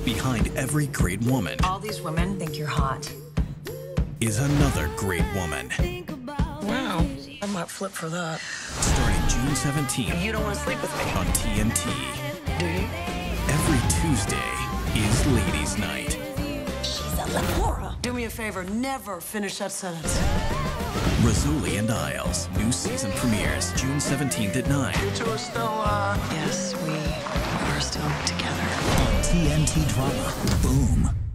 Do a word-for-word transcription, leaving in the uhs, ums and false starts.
behind every great woman All these women think you're hot. is another great woman. Wow. I might flip for that. Starting June seventeenth You don't want to sleep with me, on T N T. do you? Every Tuesday is Ladies' Night. She's a Laura. Do me a favor, never finish that sentence. Rizzoli and Isles. New season premieres June seventeenth at nine You two are still, uh... Yes, we are still together. on T N T Drama. Boom.